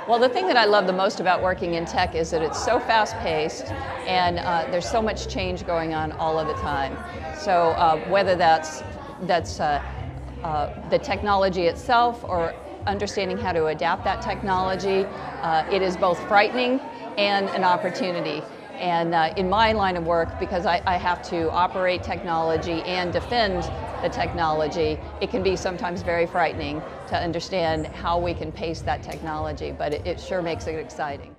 Well, the thing that I love the most about working in tech is that it's so fast-paced and there's so much change going on all of the time. So whether that's the technology itself or understanding how to adapt that technology, it is both frightening and an opportunity. And in my line of work, because I have to operate technology and defend the technology, it can be sometimes very frightening to understand how we can pace that technology, but it sure makes it exciting.